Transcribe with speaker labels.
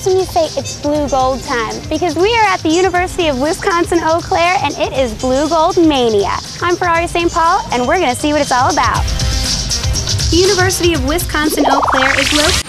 Speaker 1: That's when you say it's blue gold time, because we are at the University of Wisconsin Eau Claire and it is blue gold mania. I'm Ferrari St. Paul and we're going to see what it's all about. The University of Wisconsin Eau Claire is located